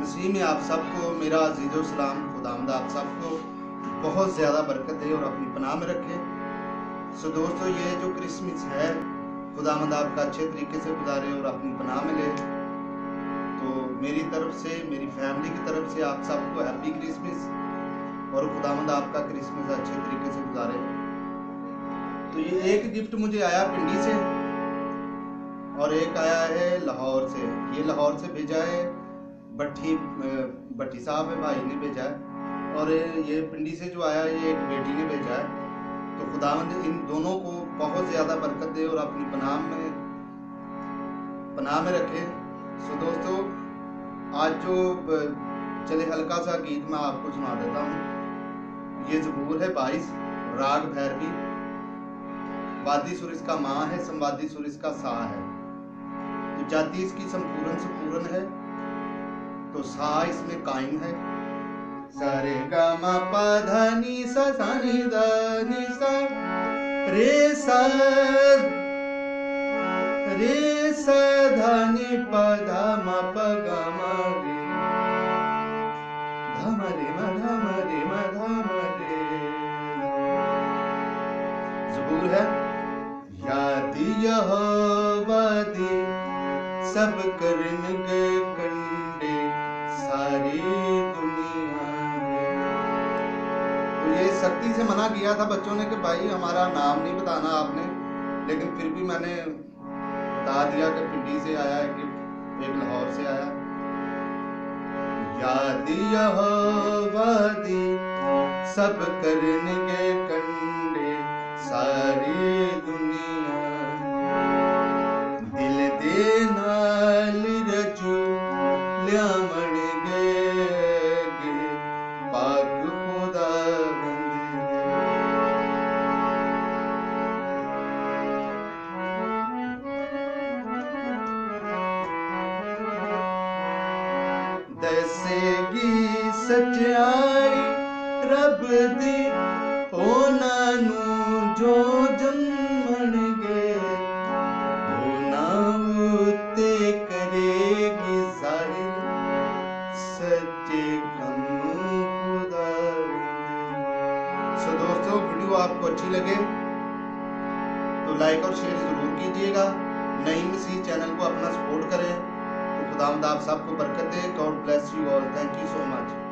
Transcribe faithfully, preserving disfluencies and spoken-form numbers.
मसीह में आप सबको मेरा अजीज़ो सलाम। खुदावंद आप सबको बहुत ज़्यादा बरकत दे और अपनी पनाह में रखे। सो दोस्तों, ये जो क्रिसमस है खुदावंद आपका अच्छे तरीके से गुजारे और अपनी पनाह में ले। तो मेरी तरफ से, मेरी फैमिली की तरफ से आप सबको हैप्पी क्रिसमस और खुदावंद आपका क्रिसमस अच्छे तरीके से गुजारे। तो ये एक गिफ्ट मुझे आया पिंडी से और एक आया है लाहौर से। ये लाहौर से भेजा है भट्टी भट्टी साहब है, भाई ने भेजा है। और ये पिंडी से जो आया ये एक बेटी ने भेजा है। तो खुदावंद इन दोनों को बहुत ज़्यादा बरकत दे और अपनी पनाह में पनाह में रखे। सो दोस्तों, आज जो चले हल्का सा गीत मैं आपको सुना देता हूँ। ये ज़बूर है बाईस, राग भैरवी, वादी सुर इसका माँ है, संवादी सुर इसका सा है। तो जाति इसकी संपूर्ण संपूर्ण है, तो सा इसमें कायम है। सारे गा मा पा धा नी सा सा नी धा नी सा रे सा रे सा धा नी पा धा मा पा गा मा रे धा मा रे मा धा मा रे मा धा मा रे। ज़बूर है। याद यहोवा दी सब करन गे कंडे सारी दुनिया में। तो ये सख्ती से मना किया था बच्चों ने कि भाई हमारा नाम नहीं बताना आपने, लेकिन फिर भी मैंने बता दिया कि पिंडी से आया है, कि एक लाहौर से आया। याद यहोवा दी सब करन गे कंडे सारी दुनिया, दिल दे नाल रजू लियावण गे गे पाक खुदावंद। दसेगी सच्चाई रब दी ओना नू जो जन्मण गे, ओना उत्ते करेगी जाहिर सच्चे कम खुदावंद। सो दोस्तों, वीडियो आपको अच्छी लगे तो लाइक और शेयर जरूर कीजिएगा। नई मसीह चैनल को अपना सपोर्ट करें। तो खुदावंद आप सबको बरकत दे। God bless you all. Thank you so much.